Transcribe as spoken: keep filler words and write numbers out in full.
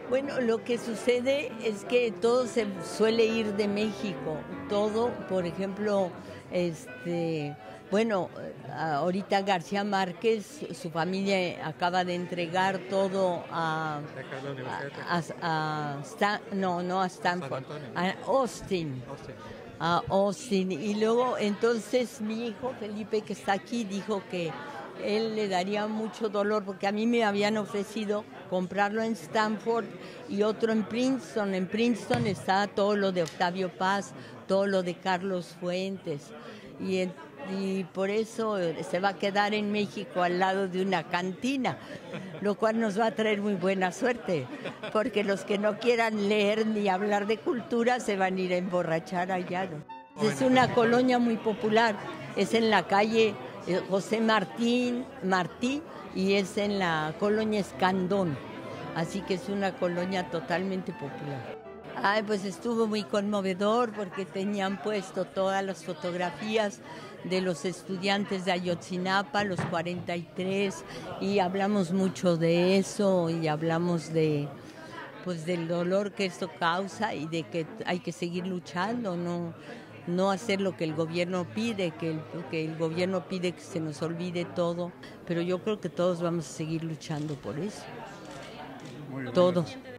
Bueno, lo que sucede es que todo se suele ir de México, todo, por ejemplo, este, bueno, ahorita García Márquez, su familia acaba de entregar todo a, Dejar la Universidad de a, Texas. a- a Stan- no, no a Stanford, San Antonio. a Austin, Austin. a Austin. Y luego, entonces, mi hijo Felipe, que está aquí, dijo que él le daría mucho dolor, porque a mí me habían ofrecido comprarlo en Stanford y otro en Princeton. En Princeton está todo lo de Octavio Paz, todo lo de Carlos Fuentes. Y, en- y por eso se va a quedar en México al lado de una cantina, lo cual nos va a traer muy buena suerte, porque los que no quieran leer ni hablar de cultura se van a ir a emborrachar allá, ¿no? Es una colonia muy popular, es en la calle eh, José Martín Martí y es en la colonia Escandón, así que es una colonia totalmente popular. Ay, pues estuvo muy conmovedor porque tenían puesto todas las fotografías de los estudiantes de Ayotzinapa, los cuarenta y tres, y hablamos mucho de eso y hablamos de pues del dolor que esto causa y de que hay que seguir luchando, no, no hacer lo que el gobierno pide, que el, que el gobierno pide que se nos olvide todo, pero yo creo que todos vamos a seguir luchando por eso. Muy bien, muy Todos. bien.